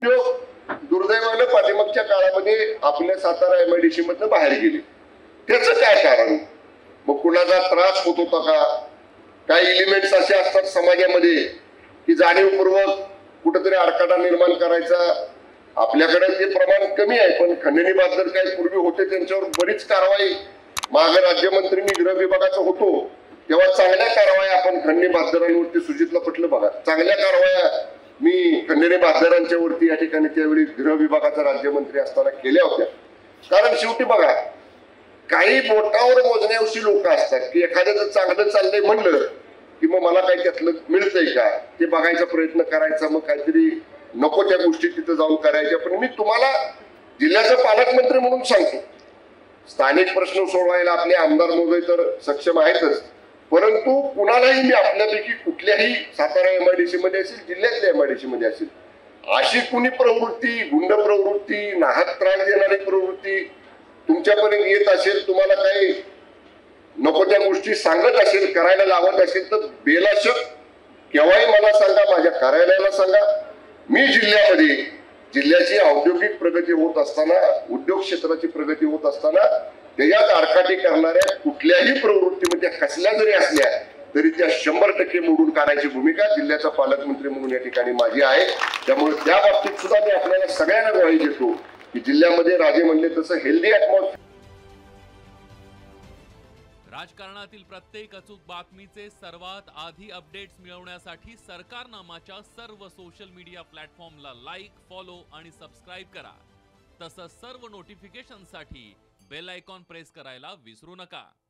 उद्योग दुर्दैवानं पाठीमागच्या काळामध्ये आपल्या सातारा एमआयडीसी मधनं बाहेर गेले. त्याचं काय कारण? मग कुणाचा त्रास होत होता का? काही एलिमेंट्स असे असतात समाजामध्ये की जाणीवपूर्वक कुठेतरी आडकाठा निर्माण करायचा. आपल्याकडे ते प्रमाण कमी आहे, पण खंडणी बहादर काही पूर्वी होते त्यांच्यावर बरीच कारवाई मागे राज्यमंत्र्यांनी गृह विभागाचा होतो तेव्हा चांगल्या कारवाया आपण खंडणी बहादरांवरती, सुजितला पटलं बघा, चांगल्या कारवाया मी खंडणी बहादरांच्या वरती या ठिकाणी त्यावेळी गृह विभागाचा राज्यमंत्री असताना केल्या होत्या. कारण शेवटी बघा, काही बोटावर मोजण्याविषयी लोक असतात की एखाद्याचं चांगलं चाललंय म्हणलं की मग मला काही त्यातलं मिळतंय का ते बघायचा प्रयत्न करायचा, मग काहीतरी नको त्या गोष्टी तिथं जाऊन करायच्या. पण मी तुम्हाला जिल्ह्याचा पालकमंत्री म्हणून सांगतो, स्थानिक प्रश्न सोडवायला आपले आमदार महोदय तर सक्षम आहेतच, परंतु कुणालाही मी आपल्यापैकी कुठल्याही सातारा एमआयडीसी मध्ये असेल, जिल्ह्यातल्या एमआयडीसी मध्ये असेल, अशी कुणी प्रवृत्ती, गुंड प्रवृत्ती, नाहक त्रास देणारी प्रवृत्ती तुमच्यापर्यंत येत असेल, तुम्हाला काही नको त्या गोष्टी सांगत असेल, करायला लावत असेल, तर बेलाशक केव्हाही मला सांगा, माझ्या कार्यालयाला सांगा. मी जिल्ह्यामध्ये जिल्ह्याची औद्योगिक प्रगती होत असताना, उद्योग क्षेत्राची प्रगती होत असताना त्याच्यात आडकाठी करणाऱ्या कुठल्याही प्रवृत्तीमध्ये कसल्या जरी असल्या तरी त्या 100% मोडून काढायची भूमिका जिल्ह्याचा पालकमंत्री म्हणून या ठिकाणी माझी आहे. त्यामुळे त्या बाबतीत सुद्धा मी आपल्याला सगळ्यांना ग्वाही देतो की जिल्ह्यामध्ये राजे म्हणले तसं हेल्दी ॲटमॉस्फिअर. राजकारणातील प्रत्येक अचूक बातमीचे सर्वात आधी अपडेट्स मिळवण्यासाठी सरकारनामाच्या सर्व सोशल मीडिया प्लॅटफॉर्मला लाईक, फॉलो आणि सबस्क्राईब करा. तसंच सर्व नोटिफिकेशनसाठी बेल आयकॉन प्रेस करायला विसरू नका.